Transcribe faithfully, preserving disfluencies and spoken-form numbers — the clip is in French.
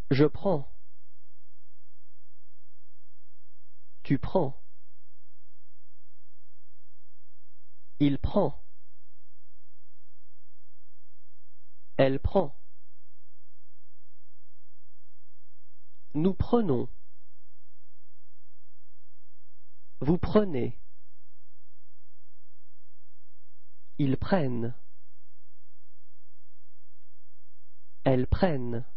Je prends. Tu prends. Il prend. Elle prend. Nous prenons. Vous prenez. Ils prennent. Elles prennent.